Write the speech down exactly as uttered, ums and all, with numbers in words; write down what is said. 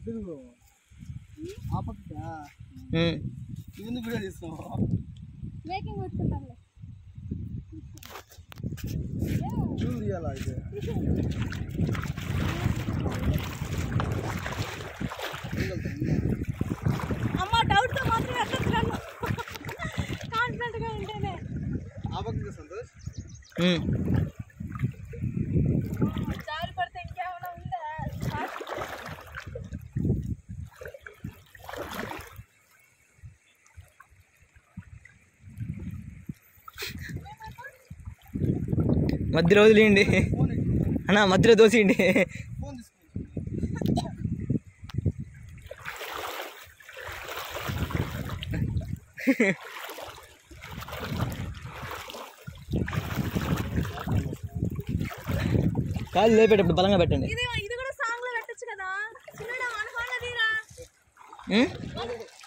ఎందుకు వీడియో తీస్తున్నావు? మేకింగ్ పెట్టుకుంటానులే. జూమ్ తీయాలా అయితే? అమ్మ డౌట్తో మాత్రం ఎక్కచ్చు కాన్ఫిడెంట్గా ఉంటేనే. ఆ పక్క సంతోష్ జారి పడితే ఇంకేమైనా ఉందా? మధ్యలో వదిలేయండి అన్నా, మధ్యలో దోసేయండి. కాలు లేపేటప్పుడు బలంగా పెట్టండి. ఇది ఇది కూడా సాంగ్ లో పెట్టొచ్చు కదా. చిన్నడా మన ఫోన్లో తీరా.